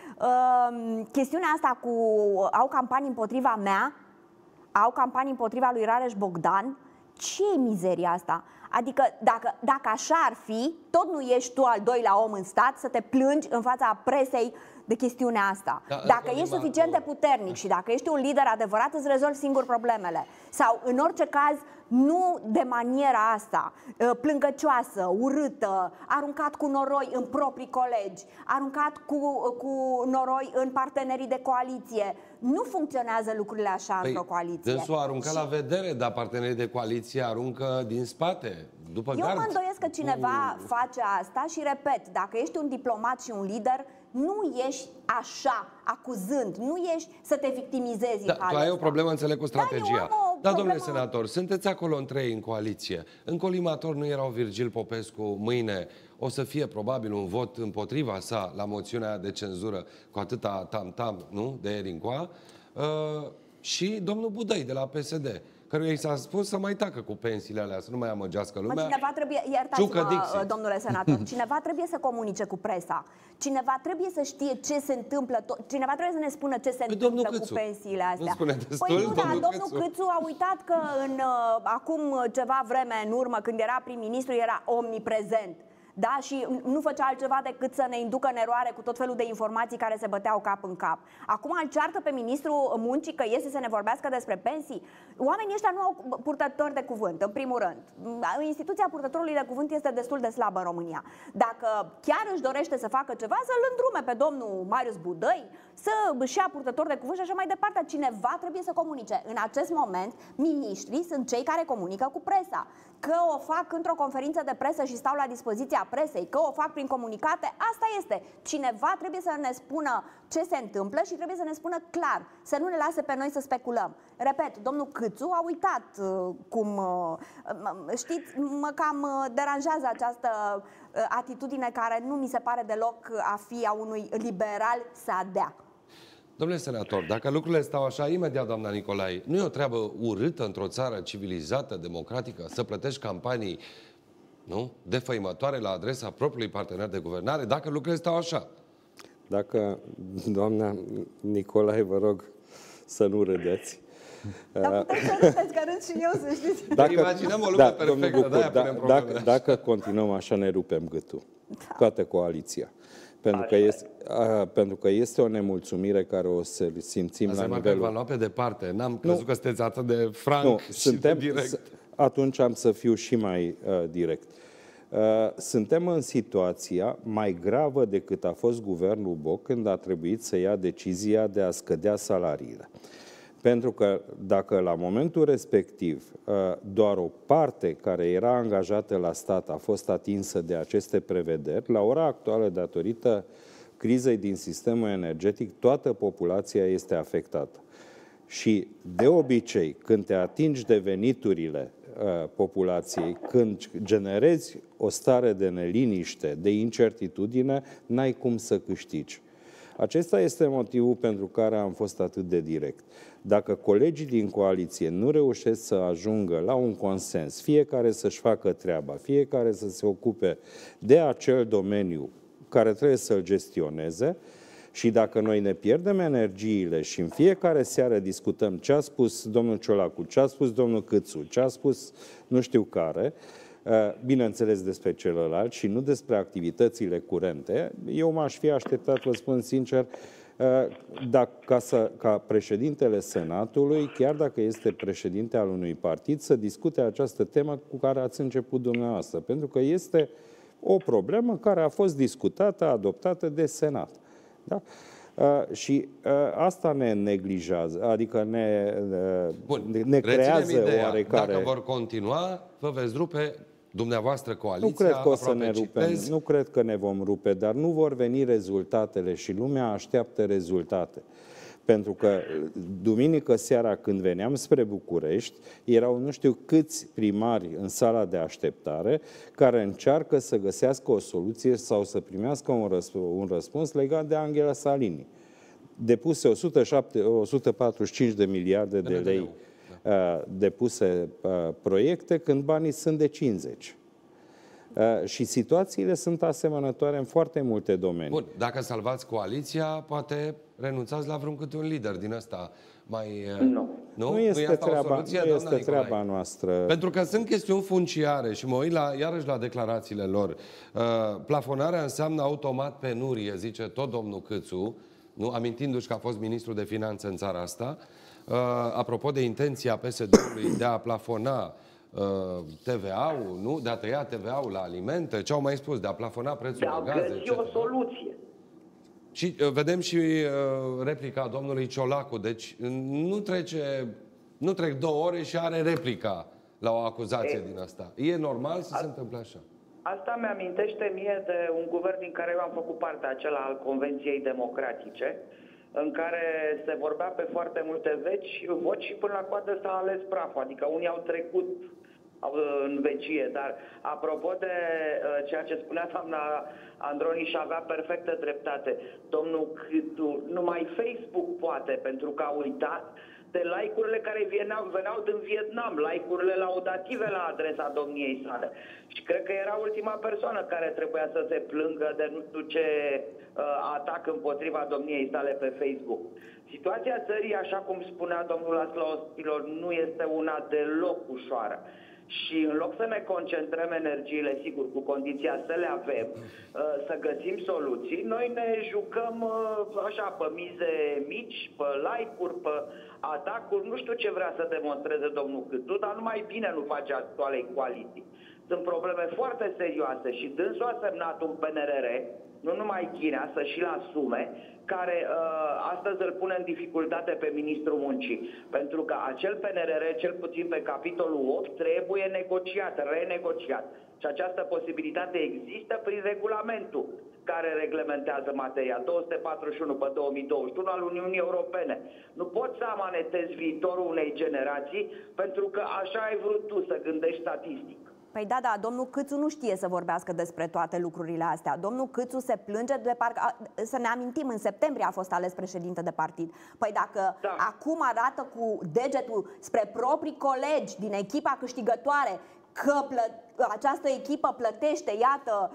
Uh, chestiunea asta cu au campanii împotriva mea, au campanii împotriva lui Rareș Bogdan, ce e mizeria asta? Adică dacă, dacă așa ar fi, tot nu ești tu al doilea om în stat să te plângi în fața presei de chestiunea asta. Da, dacă ești suficient de puternic și dacă ești un lider adevărat, îți rezolvi singur problemele. Sau, în orice caz, nu de maniera asta, plângăcioasă, urâtă, aruncat cu noroi în proprii colegi, aruncat cu, cu noroi în partenerii de coaliție. Nu funcționează lucrurile așa păi, într-o coaliție. Dânsul a aruncat și... la vedere, dar partenerii de coaliție aruncă din spate, după Eu gard. mă îndoiesc că cineva uh. face asta și, repet, dacă ești un diplomat și un lider, nu ești așa, acuzând, nu ești să te victimizezi. Da, tu ai o problemă, înțeleg, cu strategia. Da, da domnule senator, sunteți acolo în trei în coaliție. În colimator nu erau Virgil Popescu, mâine o să fie probabil un vot împotriva sa la moțiunea de cenzură cu atâta tam-tam, nu, de Erincoa, uh, și domnul Budăi de la P S D, căruia i s-a spus să mai tacă cu pensiile alea, să nu mai amăgească lumea. Mă, cineva trebuie, iertați-mă, domnule senator, cineva trebuie să comunice cu presa. Cineva trebuie să știe ce se întâmplă, cineva trebuie să ne spună ce se Păi, întâmplă Câțu, cu pensiile astea. nu spune destul, păi nu, da, domnul domnul Câțu. Câțu a uitat că în, uh, acum ceva vreme în urmă, când era prim-ministru, era omniprezent. Da? Și nu făcea altceva decât să ne inducă în eroare cu tot felul de informații care se băteau cap în cap. Acum îl ceartă pe ministrul muncii că iese să ne vorbească despre pensii. Oamenii ăștia nu au purtători de cuvânt, în primul rând. Instituția purtătorului de cuvânt este destul de slabă în România. Dacă chiar își dorește să facă ceva, să-l îndrume pe domnul Marius Budăi, să își ia purtător de cuvânt și așa mai departe. Cineva trebuie să comunice. În acest moment, miniștrii sunt cei care comunică cu presa. Că o fac într-o conferință de presă și stau la dispoziția presei, că o fac prin comunicate, asta este. Cineva trebuie să ne spună ce se întâmplă și trebuie să ne spună clar, să nu ne lase pe noi să speculăm. Repet, domnul Câțu a uitat uh, cum, uh, știți, mă cam uh, deranjează această uh, atitudine care nu mi se pare deloc a fi a unui liberal sadea. Domnule senator, dacă lucrurile stau așa, imediat, doamna Nicolae, nu e o treabă urâtă într-o țară civilizată, democratică, să plătești campanii, nu, defăimătoare la adresa propriului partener de guvernare, dacă lucrurile stau așa? Dacă, doamna Nicolae, vă rog să nu râdeți. Dar puteți să râdeți, că râd și eu, să știți. Dacă, imaginăm o lume da, perfectă, Bucur, de-aia da, punem dacă, dacă continuăm așa, ne rupem gâtul. Da. Toată coaliția. Pentru că, este, a, pentru că este o nemulțumire care o să simțim Asta la nivelul... nivelul... v-am luat pe departe. N-am crezut că sunteți atât de franc nu, și suntem, de direct. Atunci am să fiu și mai uh, direct. Uh, suntem în situația mai gravă decât a fost guvernul Boc când a trebuit să ia decizia de a scădea salariile. Pentru că dacă la momentul respectiv doar o parte care era angajată la stat a fost atinsă de aceste prevederi, la ora actuală, datorită crizei din sistemul energetic, toată populația este afectată. Și de obicei, când te atingi de veniturile populației, când generezi o stare de neliniște, de incertitudine, n-ai cum să câștigi. Acesta este motivul pentru care am fost atât de direct. Dacă colegii din coaliție nu reușesc să ajungă la un consens, fiecare să-și facă treaba, fiecare să se ocupe de acel domeniu care trebuie să-l gestioneze, și dacă noi ne pierdem energiile și în fiecare seară discutăm ce a spus domnul Ciolacu, ce a spus domnul Câțu, ce a spus nu știu care, bineînțeles despre celălalt și nu despre activitățile curente, eu m-aș fi așteptat, vă spun sincer, dacă, ca, să, ca președintele Senatului, chiar dacă este președinte al unui partid, să discute această temă cu care ați început dumneavoastră. Pentru că este O problemă care a fost discutată, adoptată de Senat. Da? Uh, și uh, asta ne neglijează, adică ne, uh, Bun. ne creează ideea. oarecare... Dacă vor continua, vă veți rupe dumneavoastră coaliția. Nu cred că o să ne rupem, nu cred că ne vom rupe, dar nu vor veni rezultatele și lumea așteaptă rezultate. Pentru că duminică seara când veneam spre București, erau nu știu câți primari în sala de așteptare care încearcă să găsească o soluție sau să primească un, răsp- un răspuns legat de Angela Salini. Depuse o sută șapte, o sută patruzeci și cinci de miliarde de lei uh, depuse uh, proiecte când banii sunt de cincizeci. Uh, și situațiile sunt asemănătoare în foarte multe domenii. Bun, dacă salvați coaliția, poate renunțați la vreun câte un lider din ăsta mai... Nu. Nu, Nu este, nu asta treaba, soluție, nu este treaba noastră. Pentru că sunt chestiuni funciare și mă uit la, iarăși la declarațiile lor. Uh, plafonarea înseamnă automat penurie, zice tot domnul Câțu, nu? Amintindu-și că a fost ministru de finanțe în țara asta. Uh, apropo de intenția P S D-ului de a plafona T V A-ul, nu? De a tăia T V A-ul la alimente, ce au mai spus, de a plafona prețul la gaze, de a găsi o soluție. Și uh, vedem și uh, replica domnului Ciolacu, deci nu trece, nu trec două ore și are replica la o acuzație e, din asta. E normal să a, se întâmple așa? Asta mi-amintește mie de un guvern din care eu am făcut parte, acela al Convenției Democratice, în care se vorbea pe foarte multe veci, voci și până la coadă s-a ales praful, adică unii au trecut în vecie, dar apropo de uh, ceea ce spunea doamna Androni și avea perfectă dreptate, domnul Câțu, numai Facebook poate, pentru că a uitat de like-urile care veneau, veneau din Vietnam, like-urile laudative la adresa domniei sale. Și cred că era ultima persoană care trebuia să se plângă de nu știu ce uh, atac împotriva domniei sale pe Facebook. Situația țării, așa cum spunea domnul Laszlo Ospilor, nu este una deloc ușoară. Și în loc să ne concentrăm energiile, sigur, cu condiția să le avem, să găsim soluții, noi ne jucăm așa pe mize mici, pe like-uri, pe atacuri. Nu știu ce vrea să demonstreze domnul Câțu, dar numai bine nu face actualei coaliții. Sunt probleme foarte serioase și dânsul a semnat un P N R R, nu numai Chinea, să și-l asume, care uh, astăzi îl pune în dificultate pe ministrul muncii. Pentru că acel P N R R, cel puțin pe capitolul opt, trebuie negociat, renegociat. Și această posibilitate există prin regulamentul care reglementează materia două sute patruzeci și unu pe două mii douăzeci și unu al Uniunii Europene. Nu poți să amanetezi viitorul unei generații pentru că așa ai vrut tu să gândești statistic. Păi da, da, domnul Câțu nu știe să vorbească despre toate lucrurile astea. Domnul Câțu se plânge de parcă... Să ne amintim, în septembrie a fost ales președinte de partid. Păi dacă da. acum arată cu degetul spre proprii colegi din echipa câștigătoare că plă... această echipă plătește, iată,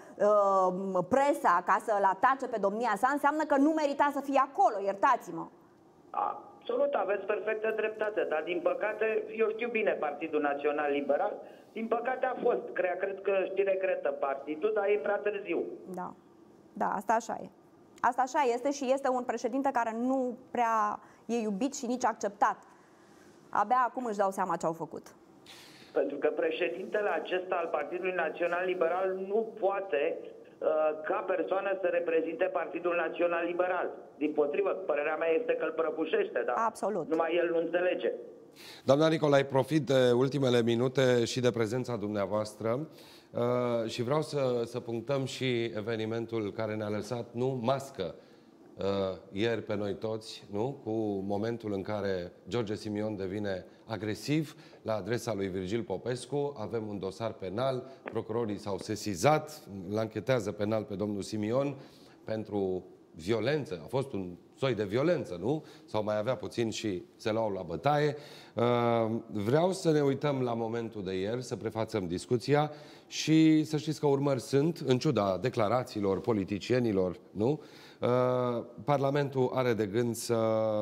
presa ca să-l atace pe domnia sa, înseamnă că nu merita să fie acolo, iertați-mă. Absolut, aveți perfectă dreptate, dar din păcate, eu știu bine Partidul Național Liberal, din păcate a fost, cred, cred că știi regretă partidul, dar e prea târziu. Da, da, asta așa e. Asta așa este și este un președinte care nu prea e iubit și nici acceptat. Abia acum își dau seama ce au făcut. Pentru că președintele acesta al Partidului Național Liberal nu poate ca persoană să reprezinte Partidul Național Liberal. Dimpotrivă, părerea mea este că îl prăbușește, dar absolut. Numai el nu înțelege. Doamna Nicolae, profit de ultimele minute și de prezența dumneavoastră uh, și vreau să, să punctăm și evenimentul care ne-a lăsat, nu, mască, uh, ieri pe noi toți, nu? Cu momentul în care George Simion devine agresiv la adresa lui Virgil Popescu. Avem un dosar penal, procurorii s-au sesizat, l-anchetează penal pe domnul Simion pentru violență. A fost un soi de violență, nu? Sau mai avea puțin și se luau la bătaie. Vreau să ne uităm la momentul de ieri, să prefațăm discuția și să știți că urmări sunt, în ciuda declarațiilor politicienilor, nu? Parlamentul are de gând să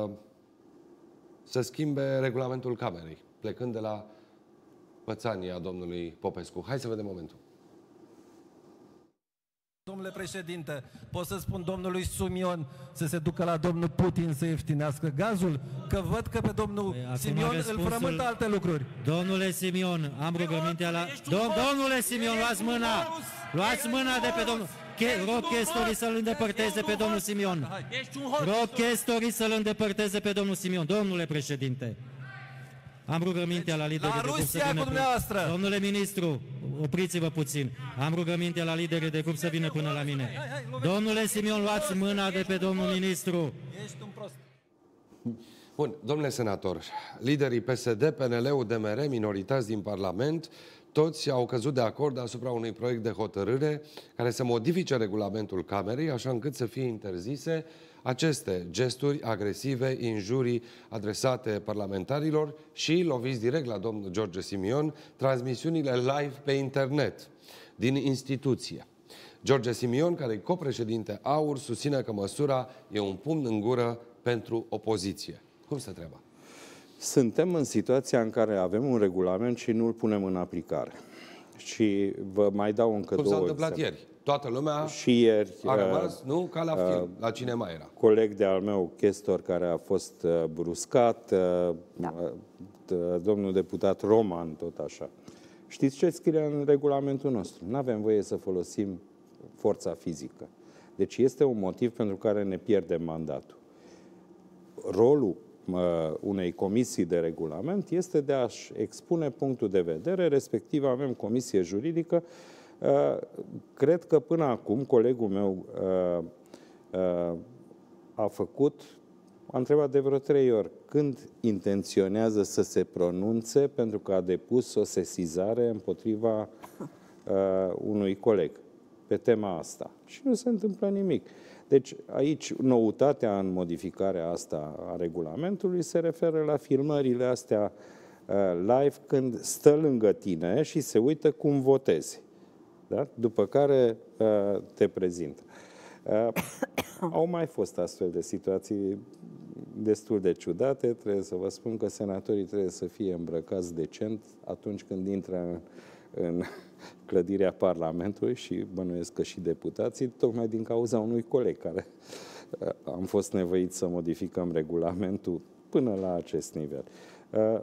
să schimbe regulamentul Camerei, plecând de la pățania domnului Popescu. Hai să vedem momentul. Domnule președinte, pot să spun domnului Simion să se ducă la domnul Putin să ieftinească gazul? Că văd că pe domnul Acum Simion răspunsul... îl frământă alte lucruri. Domnule Simion, am rugămintea la... Dom domnule Simion, luați mâna! Luați mâna de pe domnul... Rog chestorii să-l îndepărteze pe domnul Simion. Rog chestorii să-l îndepărteze pe domnul Simion. Domnule președinte, am rugămintea la liderii de grup să vină până... Domnule ministru, opriți-vă puțin. Am rugămintea la liderii de grup să vină până la mine. Domnule Simion, luați mâna de pe domnul ministru. Ești un prost. Bun, domnule senator, liderii P S D, P N L, U D M R, minorități din Parlament, toți au căzut de acord asupra unui proiect de hotărâre care să modifice regulamentul Camerei, așa încât să fie interzise aceste gesturi agresive, injurii adresate parlamentarilor și, loviți direct la domnul George Simion, transmisiunile live pe internet din instituție. George Simion, care e copreședinte AUR, susține că măsura e un pumn în gură pentru opoziție. Cum se treaba? Suntem în situația în care avem un regulament și nu îl punem în aplicare. Și vă mai dau încă Cum două s-a întâmplat exemple. ieri? Toată lumea și ieri, a rămas, nu? Ca la film, uh, la cinema era. Coleg de-al meu, chestor, care a fost uh, bruscat, uh, Da. uh, domnul deputat Roman, tot așa. Știți ce scrie în regulamentul nostru? Nu avem voie să folosim forța fizică. Deci este un motiv pentru care ne pierdem mandatul. Rolul uh, unei comisii de regulament este de a-și expune punctul de vedere, respectiv avem comisie juridică. Uh, cred că până acum colegul meu uh, uh, a făcut, a întrebat de vreo trei ori când intenționează să se pronunțe, pentru că a depus o sesizare împotriva uh, unui coleg pe tema asta. Și nu se întâmplă nimic. Deci aici noutatea în modificarea asta a regulamentului se referă la filmările astea uh, live când stă lângă tine și se uită cum votezi. Da? După care uh, te prezintă. Uh, au mai fost astfel de situații destul de ciudate. Trebuie să vă spun că senatorii trebuie să fie îmbrăcați decent atunci când intră în, în clădirea Parlamentului și bănuiesc că și deputații, tocmai din cauza unui coleg care uh, am fost nevoit să modificăm regulamentul până la acest nivel. Uh,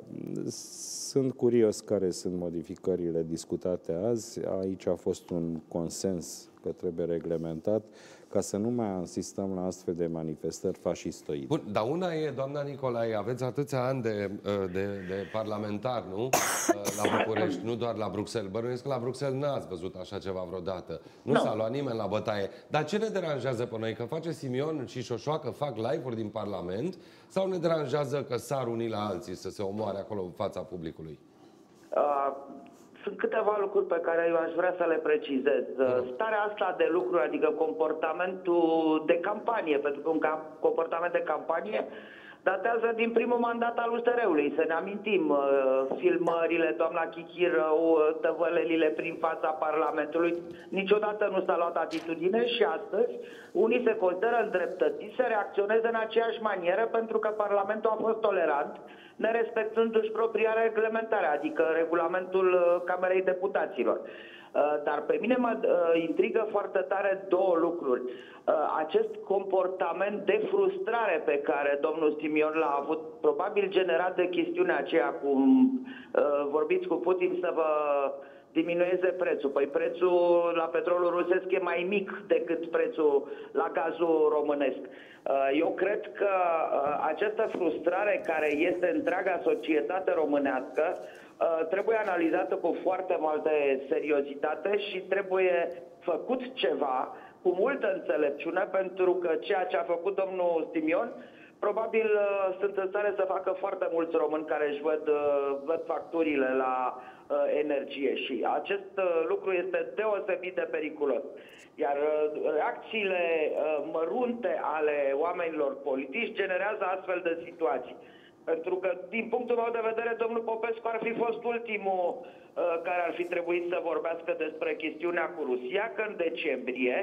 sunt curios care sunt modificările discutate azi. Aici a fost un consens că trebuie reglementat ca să nu mai asistăm la astfel de manifestări fascistoide. Bun, dar una e, doamna Nicolae, aveți atâția ani de, de, de parlamentar, nu? La București, nu doar la Bruxelles. Bănuiesc că la Bruxelles n-ați văzut așa ceva vreodată. Nu no. s-a luat nimeni la bătaie. Dar ce ne deranjează pe noi? Că face Simion și Șoșoacă, fac live-uri din Parlament? Sau ne deranjează că sar unii la alții să se omoare acolo în fața publicului? Uh... Sunt câteva lucruri pe care eu aș vrea să le precizez. Starea asta de lucruri, adică comportamentul de campanie, pentru că un comportament de campanie datează din primul mandat al U S R U-ului. Să ne amintim, filmările, doamna Chichirău, tăvălelile prin fața Parlamentului. Niciodată nu s-a luat atitudine și astăzi unii se consideră îndreptățiți să reacționeze în aceeași manieră pentru că Parlamentul a fost tolerant, nerespectându-și propria reglementare, adică regulamentul Camerei Deputaților. Dar pe mine mă intrigă foarte tare două lucruri. Acest comportament de frustrare pe care domnul Simion l-a avut, probabil generat de chestiunea aceea cum vorbiți cu Putin să vă diminueze prețul. Păi prețul la petrolul rusesc e mai mic decât prețul la gazul românesc. Eu cred că această frustrare care este întreaga societate românească trebuie analizată cu foarte multă seriozitate și trebuie făcut ceva cu multă înțelepciune, pentru că ceea ce a făcut domnul Simion probabil uh, sunt în stare să facă foarte mulți români care își văd, uh, văd facturile la uh, energie și acest uh, lucru este deosebit de periculos. Iar uh, reacțiile uh, mărunte ale oamenilor politici generează astfel de situații. Pentru că, din punctul meu de vedere, domnul Popescu ar fi fost ultimul uh, care ar fi trebuit să vorbească despre chestiunea cu Rusia, că în decembrie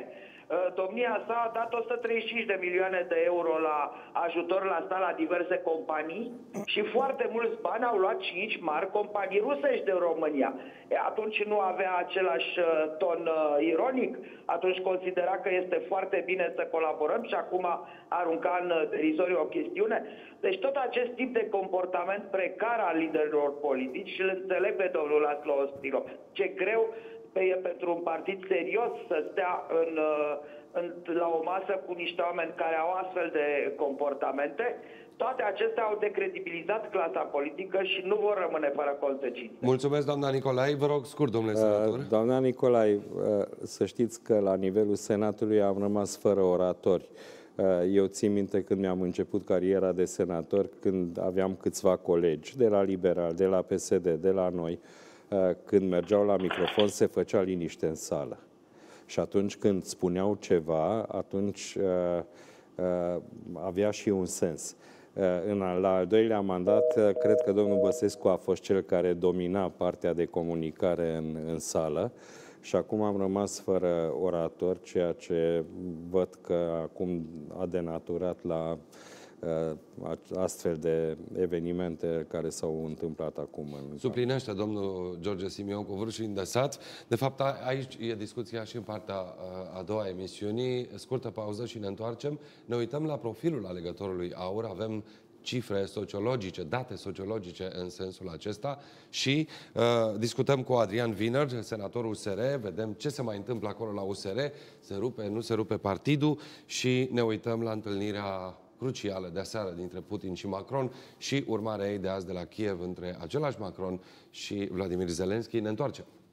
Domnia sa a dat o sută treizeci și cinci de milioane de euro la ajutor la stat la diverse companii și foarte mulți bani au luat cinci mari companii rusești de România. E, atunci nu avea același ton uh, ironic, atunci considera că este foarte bine să colaborăm și acum arunca în derizoriu o chestiune. Deci tot acest tip de comportament precar al liderilor politici, și îl înțeleg pe domnul Laszlo Ospiro, ce greu e pentru un partid serios să stea în, în, la o masă cu niște oameni care au astfel de comportamente. Toate acestea au decredibilizat clasa politică și nu vor rămâne fără consecințe. Mulțumesc, doamna Nicolae. Vă rog, scurt, domnule senator. Uh, doamna Nicolae, uh, să știți că la nivelul Senatului am rămas fără oratori. Uh, eu țin minte când mi-am început cariera de senator, când aveam câțiva colegi de la Liberal, de la P S D, de la noi, când mergeau la microfon, se făcea liniște în sală. Și atunci când spuneau ceva, atunci uh, uh, avea și un sens. Uh, în, la al doilea mandat, uh, cred că domnul Băsescu a fost cel care domina partea de comunicare în, în sală și acum am rămas fără orator, ceea ce văd că acum a denaturat la astfel de evenimente care s-au întâmplat acum. În Suplinește domnul George Simion cu vârful îndesat. De fapt, aici e discuția și în partea a doua a emisiunii. Scurtă pauză și ne întoarcem. Ne uităm la profilul alegătorului AUR. Avem cifre sociologice, date sociologice în sensul acesta și uh, discutăm cu Adrian Wiener, senatorul U S R, vedem ce se mai întâmplă acolo la U S R, se rupe, nu se rupe partidul și ne uităm la întâlnirea crucială de aseară dintre Putin și Macron și urmarea ei de azi de la Kiev între același Macron și Vladimir Zelensky. Ne întoarcem.